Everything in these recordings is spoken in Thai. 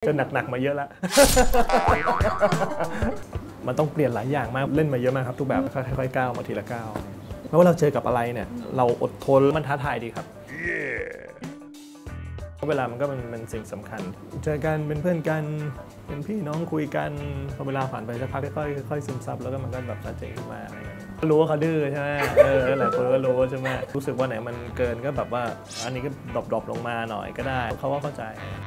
จะหนักมาเยอะแล้ว มันต้องเปลี่ยนหลายอย่างมากเล่นมาเยอะมากครับทุกแบบค่อยๆก้าวมาทีละก้าวไม่ว่าเราเจอกับอะไรเนี่ยเราอดทนมันท้าทายดีครับเวลามันก็เป็นสิ่งสำคัญเจอกันเป็นเพื่อนกันเป็นพี่น้องคุยกันพอเวลาผ่านไปสักพักค่อยซึมซับแล้วก็มันก็แบบชัดเจนขึ้นมาอะไรอย่างเงี้ยรู้ว่าเขาดื้อใช่ไหมหลายคนก็รู้ใช่ไหมรู้สึกว่าไหนมันเกินก็แบบว่าอันนี้ก็ดรอปลงมาหน่อยก็ได้เขาว่าเข้าใจ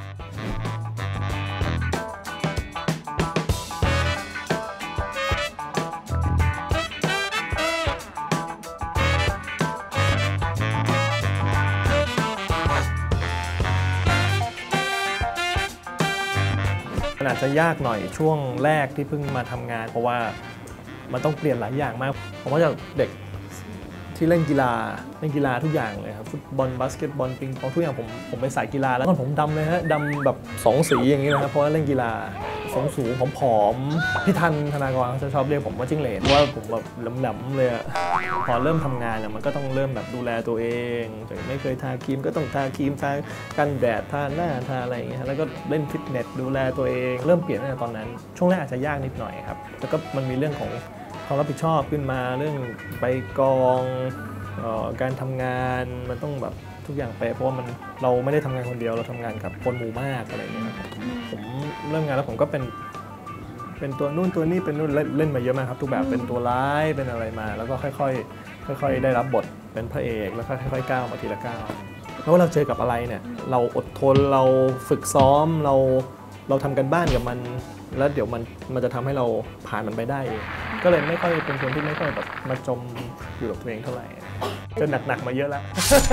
มันอาจจะยากหน่อยช่วงแรกที่เพิ่งมาทำงานเพราะว่ามันต้องเปลี่ยนหลายอย่างมากผมว่าจากเด็กที่เล่นกีฬาทุกอย่างเลยครับฟุตบอลบาสเกตบอลปิงปองทุกอย่างผมไปสายกีฬาแล้วผมดำเลยฮะดำแบบ2 สีอย่างนี้นะครับเพราะว่าเล่นกีฬาสูงผอมพี่ทันธนากรเขาจะชอบเรียกผมว่าจิ้งเหลนเพราะว่าผมแบบแหลมๆเลยพอเริ่มทำงานเนี่ยมันก็ต้องเริ่มแบบดูแลตัวเองไม่เคยทาครีมก็ต้องทาครีมทากันแดดทาหน้าทาอะไรอย่างเงี้ยแล้วก็เล่นฟิตเนสดูแลตัวเองเริ่มเปลี่ยนตั้งแต่ตอนนั้นช่วงแรกอาจจะยากนิดหน่อยครับแล้วก็มันมีเรื่องของความรับผิดชอบขึ้นมาเรื่องไปกองการทำงานมันต้องแบบทุกอย่างไปเพราะว่าเราไม่ได้ทำงานคนเดียวเราทำงานกับคนหมู่มากอะไรอย่างเงี้ยครับผมเริ่มงานแล้วผมก็เป็นตัวนู่นตัวนี้เป็นนู่นเล่นมาเยอะมากครับทุกแบบเป็นตัวร้ายเป็นอะไรมาแล้วก็ค่อยได้รับบทเป็นพระเอกแล้วก็ค่อยๆก้าวมาทีละก้าวแล้วว่าเราเจอกับอะไรเนี่ยเราอดทนเราฝึกซ้อมเราทำกันบ้านกับมันแล้วเดี๋ยวมันจะทำให้เราผ่านมันไปได้ก็เลยไม่ค่อยเป็นคนที่ไม่ค่อยแบบมาจมอยู่กับตัวเองเท่าไหร่จะหนักมาเยอะแล้ว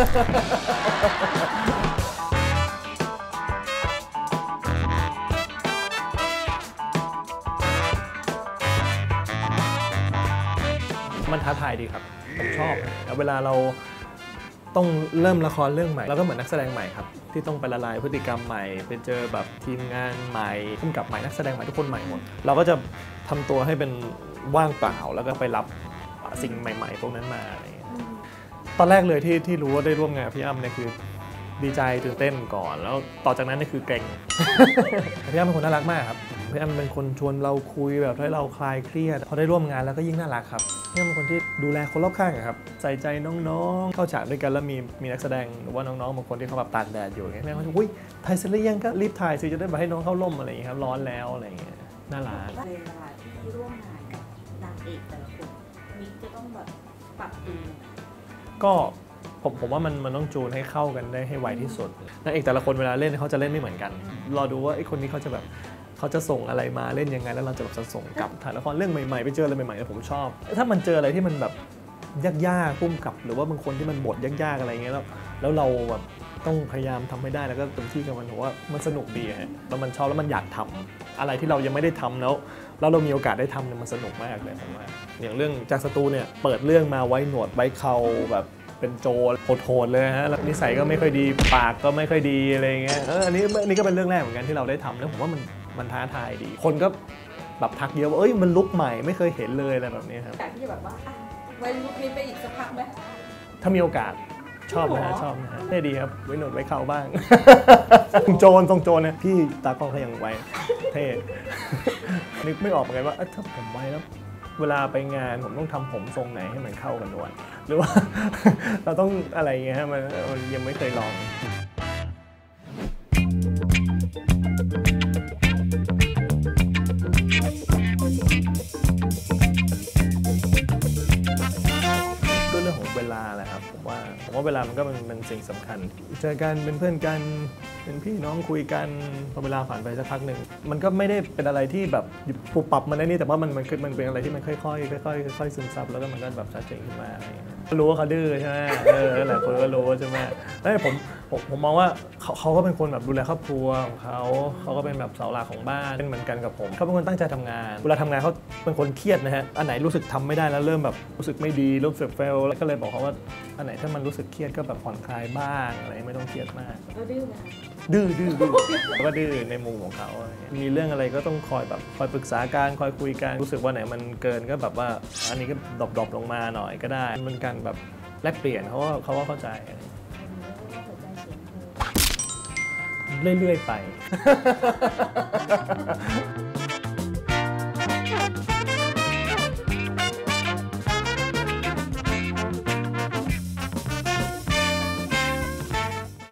มันท้าทายดีครับผมชอบเวลาเราต้องเริ่มละครเรื่องใหม่เราก็เหมือนนักแสดงใหม่ครับที่ต้องไปละลายพฤติกรรมใหม่ไปเจอแบบทีมงานใหม่ผู้กำกับใหม่นักแสดงใหม่ทุกคนใหม่หมดเราก็จะทำตัวให้เป็นว่างเปล่าแล้วก็ไปรับสิ่งใหม่ๆพวกนั้นมาอะไรอย่างเงี้ยตอนแรกเลยที่รู้ว่าได้ร่วมงานพี่อ้ำเนี่ยคือดีใจตื่นเต้นก่อนแล้วต่อจากนั้นนี่คือเกรง พี่อ้ำเป็นคนน่ารักมากครับพี่อ้ำเป็นคนชวนเราคุยแบบให้เราคลายเครียดพอได้ร่วมงานแล้วก็ยิ่งน่ารักครับพี่อ้ำเป็นคนที่ดูแลคนรอบข้างครับใส่ใจน้องๆเข้าฉากด้วยกันแล้วมีนักแสดงหรือว่าน้องๆบางคนที่เขาแบบตากแดดอยู่อย่างเงี้ยพี่อ้ำเขาจะอุ้ยถ่ายเสร็จหรือยังก็รีบถ่ายสิจะได้แบบให้น้องเข้าร่มอะไรอย่างเงี้ยครับร้อนแล้วอะไรอย่างเงี้ยน่ารักเวลาที่ร่วมงานกับนางเอกแต่ละคนมิกจะต้องแบบปรับตัวก็ผมว่ามันต้องจูนให้เข้ากันได้ให้ไวที่สุดนางเอกแต่ละคนเวลาเล่นเขาจะเล่นไม่เหมือนกันรอดูว่าไอ้คนนี้เขาจะส่งอะไรมาเล่นยังไงแล้วเราจะแบบส่งกลับถ่ายละครเรื่องใหม่ๆไปเจออะไรใหม่ๆผมชอบถ้ามันเจออะไรที่มันแบบยากๆพุ่มกับหรือว่าบางคนที่มันบทยากๆอะไรเงี้ยแล้วเราแบบต้องพยายามทำให้ได้แล้วก็เต็มที่กับมันผมว่ามันสนุกดีฮะแล้วมันชอบแล้วมันอยากทำอะไรที่เรายังไม่ได้ทำแล้วเรามีโอกาสได้ทำเนี่ยมันสนุกมากเลยผมว่าอย่างเรื่องจากศัตรูเนี่ยเปิดเรื่องมาไว้หนวดไว้เขาแบบเป็นโจรโหดเลยฮะแล้วนิสัยก็ไม่ค่อยดีปากก็ไม่ค่อยดีอะไรเงี้ยอันนี้ก็เป็นเรื่องแรกเหมือนกันที่เราได้ทำแล้วผมว่ามันท้าทายดีคนก็แบบทักเยอะว่ามันลุคใหม่ไม่เคยเห็นเลยอะไรแบบนี้ครับแต่ที่จะแบบว่าไว้ลุคนี้ไปอีกสักพักไหมถ้ามีโอกาสชอบนะฮะเท่ดีครับไว้หนวดไว้เขาบ้างทรงโจรนะพี่ตากล้องเขายังไว้เท่นึกไม่ออกเหมือนกันว่าถ้าผมไว้แล้วเวลาไปงานผมต้องทำผมทรงไหนให้มันเข้ากันด้วยหรือว่าเราต้องอะไรเงี้ยมันยังไม่เคยลองเรื่องของเวลาแหละครับผมว่าเวลามันก็เป็นสิ่งสำคัญเจอกันเป็นเพื่อนกันเป็นพี่น้องคุยกันพอเวลาผ่านไปสักพักหนึ่งมันก็ไม่ได้เป็นอะไรที่แบบปุบปับมันได้นี่แต่ว่ามันเป็นอะไรที่มันค่อยซึมซับแล้วก็มันก็แบบชัดเจนขึ้นมารู้ว่าเขาดื้อใช่ไหมหลายคนก็รู้ใช่ไหมแล้วผมมองว่าเขาก็เป็นคนแบบดูแลครอบครัวของเขาก็เป็นแบบเสาหลักของบ้านเป็นเหมือนกันกับผมเขาเป็นคนตั้งใจทำงานเวลาทำงานเขาเป็นคนเครียดนะฮะอันไหนรู้สึกทำไม่ได้แล้วเริ่มแบบรู้สึกไม่ดีรู้สึกเฟลแล้วก็เลยบอกเขาว่าอันไหนถ้ามันรู้สึกเครียดก็แบบผ่อนคลายบ้างอะไรไม่ต้องเครียดมากดื้อไหมดื้อแล้วก็ดื้อในมุมของเขามีเรื่องอะไรก็ต้องคอยปรึกษากันคอยคุยกันรู้สึกว่าไหนมันเกินก็แบบว่าอันนี้ก็ดรอปลงมาหน่อยก็ได้มันการแบบแลกเปลี่ยนเขาว่าเข้าใจเรื่อยๆไป